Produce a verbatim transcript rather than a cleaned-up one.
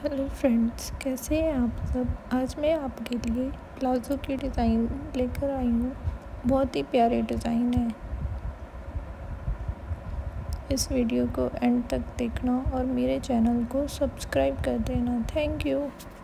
Hello friends, कैसे हैं आप सब। आज मैं आपके लिए प्लाज़ो की डिज़ाइन लेकर आई हूँ। बहुत ही प्यारे डिज़ाइन है। इस वीडियो को एंड तक देखना और मेरे चैनल को सब्सक्राइब कर देना। Thank you.